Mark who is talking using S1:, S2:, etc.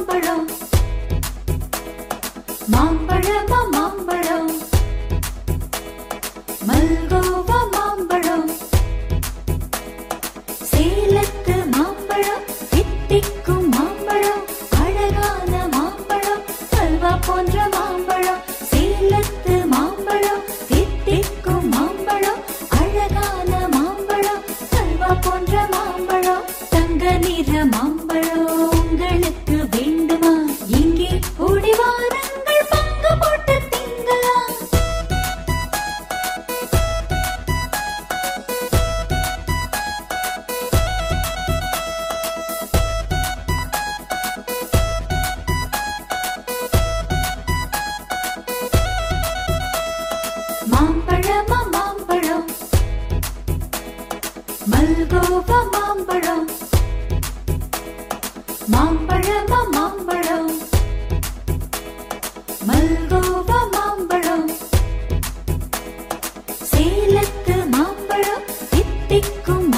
S1: மாம்பழம், மாம்பழமா மாம்பழம், மல்கோவா மாம்பழம், சேலத்து மாம்பழம், தித்திக்கும் மாம்பழம், அழகான மாம்பழம், அல்வா போன்ற மாம்பழம், சேலத்து மாம்பழம், தித்திக்கும் மாம்பழம், அழகான மாம்பழம், அல்வா போன்ற மாம்பழம், தங்க நிற மாம்பழம் உங்களுக்கு வேண்டுமா? இங்கே ஓடி வாருங்கள், பங்கு போட்டு திங்கலாம். மாம்பழமா மாம்பழம், மல்கோவா மாம்பழம், மாம்பழமா மாம்பழம், மல்கோவா மாம்பழம், சேலத்து மாம்பழம், தித்திக்கும்